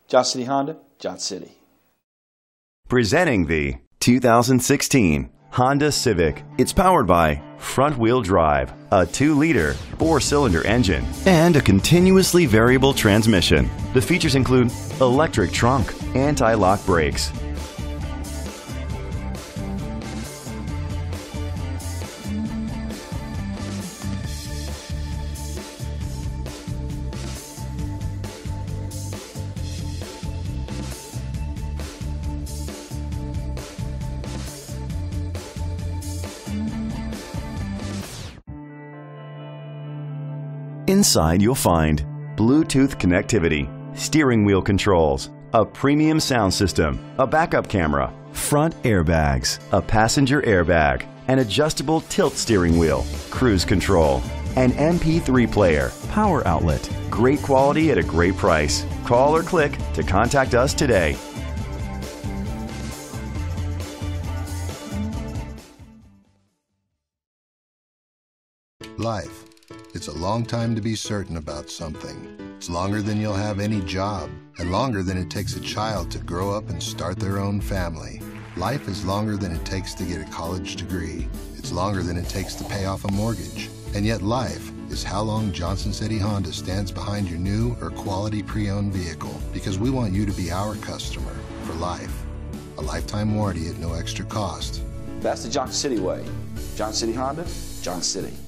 Johnson City Honda, Johnson City. Presenting the 2016 Honda Civic. It's powered by front-wheel drive, a 2-liter, 4-cylinder engine, and a continuously variable transmission. The features include electric trunk, anti-lock brakes, Inside, you'll find Bluetooth connectivity, steering wheel controls, a premium sound system, a backup camera, front airbags, a passenger airbag, an adjustable tilt steering wheel, cruise control, an MP3 player, power outlet. Great quality at a great price. Call or click to contact us today. Life. It's a long time to be certain about something. It's longer than you'll have any job, and longer than it takes a child to grow up and start their own family. Life is longer than it takes to get a college degree. It's longer than it takes to pay off a mortgage. And yet life is how long Johnson City Honda stands behind your new or quality pre-owned vehicle, because we want you to be our customer for life. A lifetime warranty at no extra cost. That's the Johnson City way. Johnson City Honda, Johnson City.